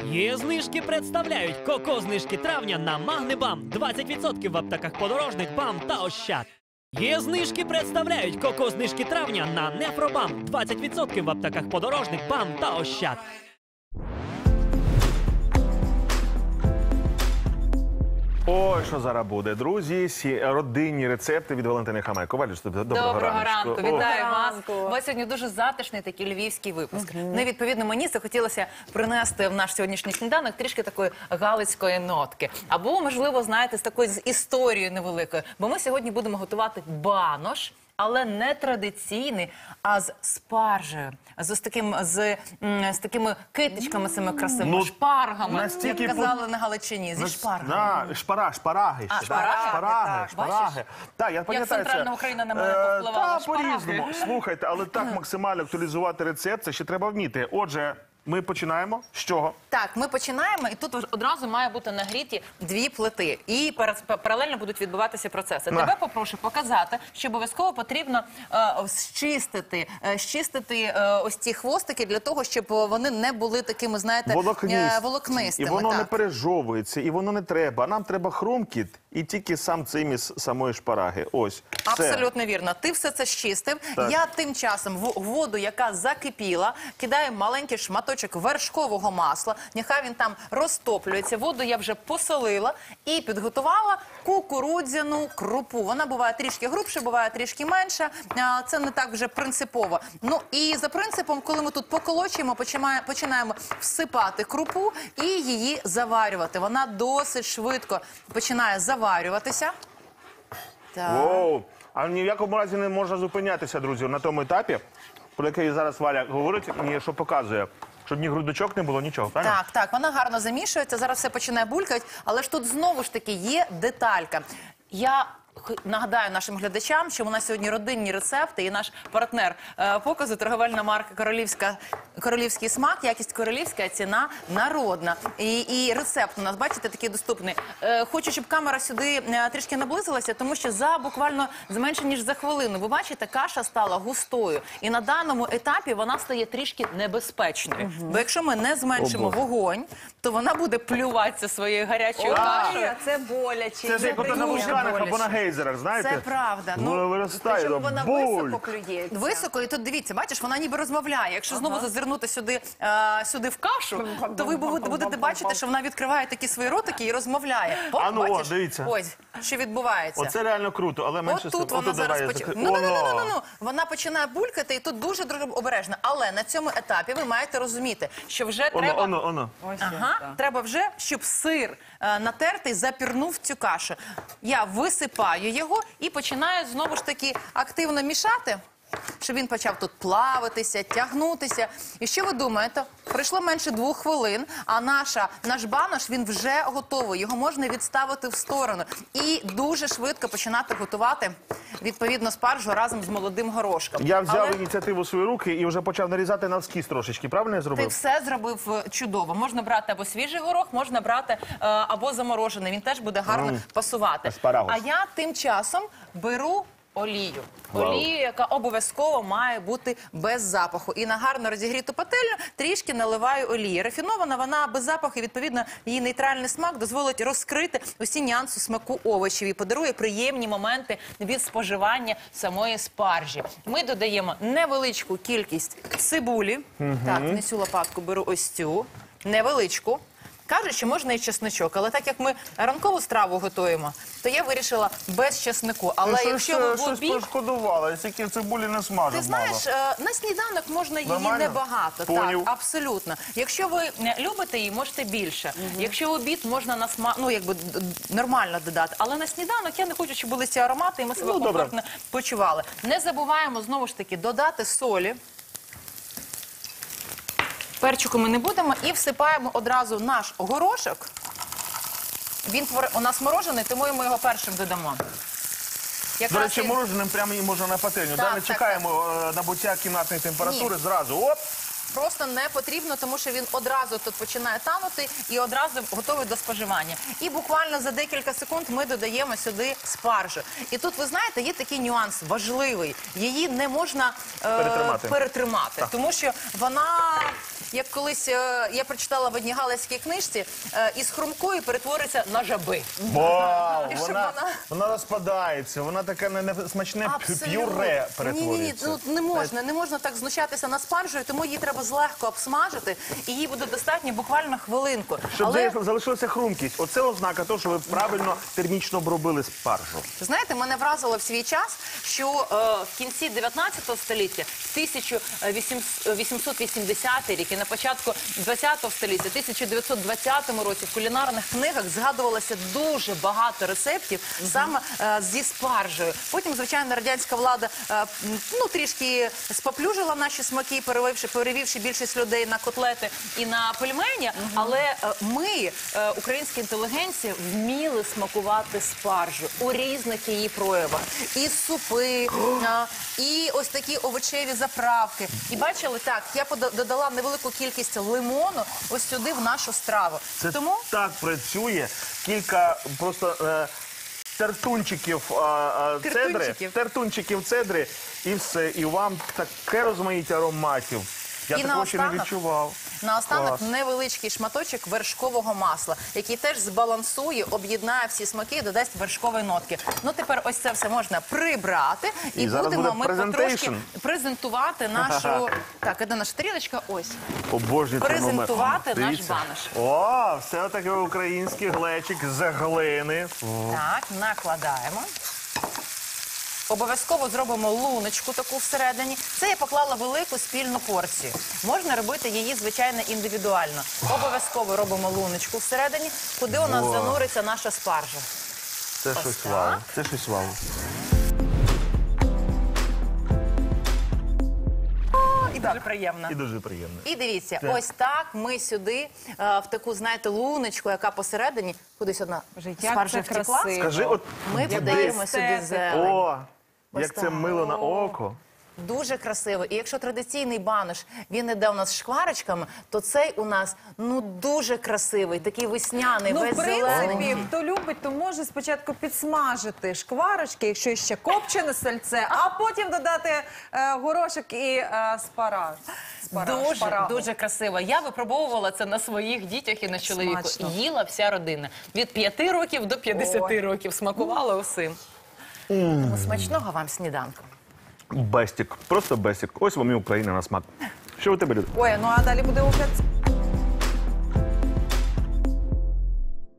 Є знижки представляють коко-знижки травня на Магнебам. 20% в аптеках Подорожник, БАМ та Ощад. Є знижки представляють коко-знижки травня на Нефробам. 20% в аптеках Подорожник, БАМ та Ощад. Ой, що зараз буде, друзі, родинні рецепти від Валентини Хамайко. Валюш, доброго ранку. Вітаю вас. У вас сьогодні дуже затишний такий львівський випуск. Ну і відповідно мені захотілося принести в наш сьогоднішній сніданок трішки такої галицької нотки. Або, можливо, знаєте, з такою історією невеликою. Бо ми сьогодні будемо готувати банош, але не традиційний, а з спаржею. З такими китичками цими красивими, шпаргами, як казали на Галичині, зі шпаргами. Шпараги. Шпараги. Так, я пам'ятаю це. Як центральна Україна на мене повпливала. Так, по-різному. Слухайте, але так максимально актуалізувати рецепт, це ще треба вміти. Отже, ми починаємо. З чого? Так, ми починаємо, і тут одразу має бути нагріті 2 плити. І паралельно будуть відбуватися процеси. Тебе попрошу показати, що обов'язково потрібно щистити ось ці хвостики для того, щоб вони не були такими, знаєте, волокнистими. І воно не пережовується, і воно не треба. Нам треба хрумкіт і тільки сам циміс самої шпараги. Ось. Абсолютно вірно. Ти все це щистив. Так. Я тим часом в воду, яка закипіла, кидаю маленький шматочок вершкового масла. Нехай він там розтоплюється. Воду я вже посолила і підготувала кукурудзяну крупу. Вона буває трішки грубша, буває трішки менша. Це не так вже принципово. Ну і за принципом, коли ми тут поколочуємо, починаємо всипати крупу і її заварювати. Вона досить швидко починає заварюватися. Так. Воу! А ні в якому разі не можна зупинятися, друзі, на тому етапі, про який зараз Валя говорить, і що показує. Щоб ні грудочок не було, нічого, правильно? Так, так, вона гарно замішується, зараз все починає булькати, але ж тут знову ж таки є деталька. Я нагадаю нашим глядачам, що у нас сьогодні родинні рецепти, і наш партнер показу торговельна марка «Королівський смак», якість королівська, ціна народна. І рецепт у нас, бачите, такий доступний. Хочу, щоб камера сюди трішки наблизилася, тому що буквально менше, ніж за хвилину, ви бачите, каша стала густою. І на даному етапі вона стає трішки небезпечною. Бо якщо ми не зменшимо вогонь, то вона буде плюватися своєю гарячою кашею. Це боляче. Це ж як ото на вулканах або на гейзерах, знаєте? Це правда. Воно виростає, Причому вона буль. високо клюється. Високо, і тут дивіться, бачиш, вона ніби розмовляє. Якщо знову зазирнути сюди в кашу, то ви будете бачити, що вона відкриває такі свої ротики і розмовляє. А ну, бачиш? дивіться. Ось, що відбувається. Оце реально круто, але менше... От тут вона зараз починає. Вона починає булькати, і тут дуже обережно. Але на цьому етапі ви маєте розуміти, що вже треба... Треба вже, щоб сир натертий запірнув цю кашу. Я висипаю його і починаю знову ж таки активно мішати, щоб він почав тут плавитися, тягнутися. І що ви думаєте? Пройшло менше 2 хвилин, а наш банош, він вже готовий. Його можна відставити в сторону. І дуже швидко починати готувати, відповідно, спаржу разом з молодим горошком. Я взяв ініціативу в свої руки і вже почав нарізати навскіз трошечки. Правильно я зробив? Ти все зробив чудово. Можна брати або свіжий горох, можна брати або заморожений. Він теж буде гарно пасувати. Аспарагус. А я тим часом беру олію. Олію, яка обов'язково має бути без запаху. І на гарно розігріту пательню трішки наливаю олії. Рафінована вона без запаху, і, відповідно, її нейтральний смак дозволить розкрити усі нюанси смаку овочів і подарує приємні моменти від споживання самої спаржі. Ми додаємо невеличку кількість цибулі. Так, не цю лопатку беру, ось цю. Невеличку. Кажуть, що можна і чесничок, але так як ми ранкову страву готуємо, то я вирішила без чеснику. Але якщо ви в обід... Щось пошкодувала, стільки цибулі не смажу. Ти знаєш, на сніданок можна її небагато. Так, абсолютно. Якщо ви любите її, можете більше. Якщо в обід, можна нормально додати. Але на сніданок я не хочу, щоб були ці аромати, і ми себе комфортно почували. Не забуваємо, знову ж таки, додати солі. Перчику ми не будемо і всипаємо одразу наш горошок. Він у нас морожений, тому ми його першим додамо. До речі, мороженим прямо і можна на пательню. Не чекаємо набуття кімнатної температури, зразу. Оп! просто не потрібно, тому що він одразу тут починає танути і одразу готовий до споживання. І буквально за декілька секунд ми додаємо сюди спаржу. І тут, ви знаєте, є такий нюанс важливий. Її не можна перетримати, тому що вона, як колись я прочитала в одній галицькій книжці, із хрумкою перетвориться на жаби. Вау, І щоб вона розпадається, вона таке смачне пюре перетворюється. Ні, не можна так знущатися над спаржею, тому її треба злегко обсмажити, і їй буде достатньо буквально хвилинку. Щоб залишилася хрумкість. Оце ознака того, що ви правильно термічно обробили спаржу. Знаєте, мене вразило в свій час, що в кінці 19 століття, в 1880 рік і на початку 20 століття, в 1920 році в кулінарних книгах згадувалося дуже багато рецептів саме зі спаржею. Потім, звичайно, радянська влада трішки споплюжила наші смаки, перевівши більшість людей на котлети і на пельмені, але ми, українські інтелігенції, вміли смакувати спаржу у різних її проявах. І супи, і ось такі овочеві заправки. І бачили, так, я додала невелику кількість лимону ось сюди в нашу страву. Це так працює. Кілька просто тертунчиків цедри, і все. І вам таке розмаїття ароматів. Я такого ще не відчував. Наостанок невеличкий шматочок вершкового масла, який теж збалансує, об'єднає всі смаки і додасть вершкової нотки. Ну, тепер ось це все можна прибрати. І будемо ми потрошки презентувати нашу... Так, де наша тарілочка? Ось. Обожнюю цей момент. Презентувати наш банош. О, все таке український глечик з глини. Так, накладаємо. Обов'язково зробимо луночку таку всередині. Це я поклала велику спільну порцію. Можна робити її, звичайно, індивідуально. Обов'язково робимо луночку всередині, куди у нас зануриться наша спаржа. Це щось вау. Це щось вау. І дуже приємно. І дуже приємно. І дивіться, ось так ми сюди, в таку, знаєте, луночку, яка посередині, кудись одна спаржа втекла. Скажи, от Ми додаємо сюди зелень. О, як це мило на око. Дуже красиво. І якщо традиційний банош, він іде у нас з шкварочками, то цей у нас, дуже красивий, такий весняний, весь в зелений. принципі, хто любить, то може спочатку підсмажити шкварочки, якщо ще копчене сальце, а потім додати горошок і Дуже красиво. Я випробовувала це на своїх дітях і на чоловіку. Смачно. Їла вся родина. Від 5 років до 50 років. Смакувала усім. Смачного вам сніданку. Бестік. Просто бестік. Ось вам і Україна на смак. Що у тебе, Люд? Ой, ну а далі буде огляд